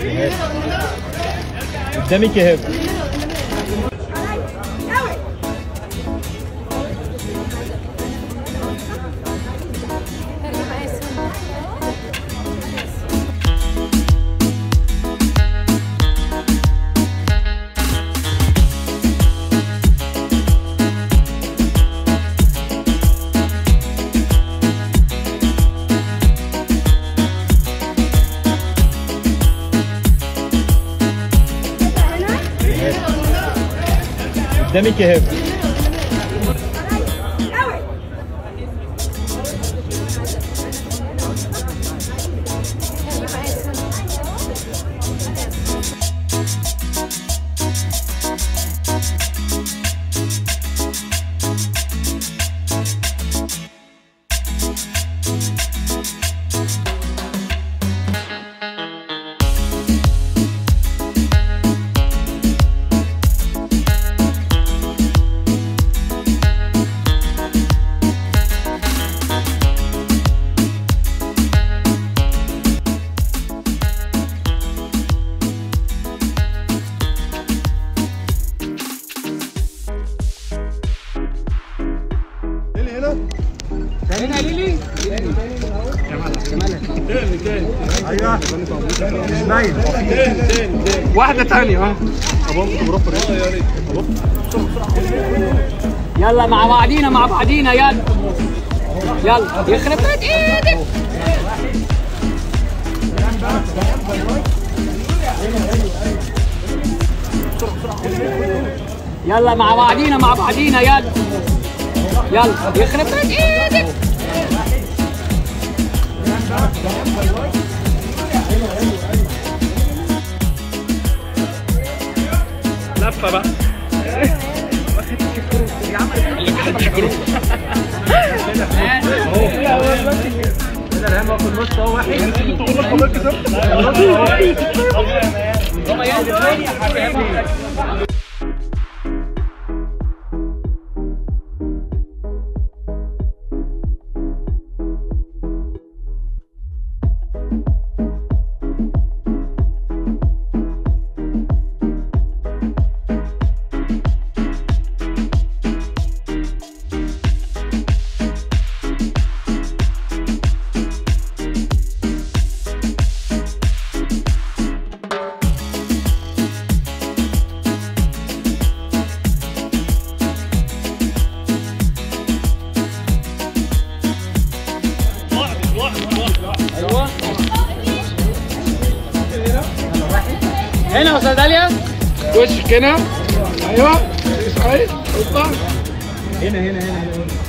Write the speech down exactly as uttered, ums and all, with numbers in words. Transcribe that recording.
قدامك يا هبه. قدامك يا هبه. هنا ليلي تاني تاني ايوه مش باين. تاني تاني واحدة تانية اه يلا مع بعضينا مع بعضينا يلا يلا يخرب بيت ايدك. يلا مع بعضينا مع بعضينا يلا يلا يخرب بيت ايدك. لفه بقى واخد الكروت يا عم اللي كده الكروت اهو كده انا هاخد نص اهو واحد تقول لك حضرتك كده هنا يا استاذ داليا وشك هنا. ايوه كويس. هنا هنا هنا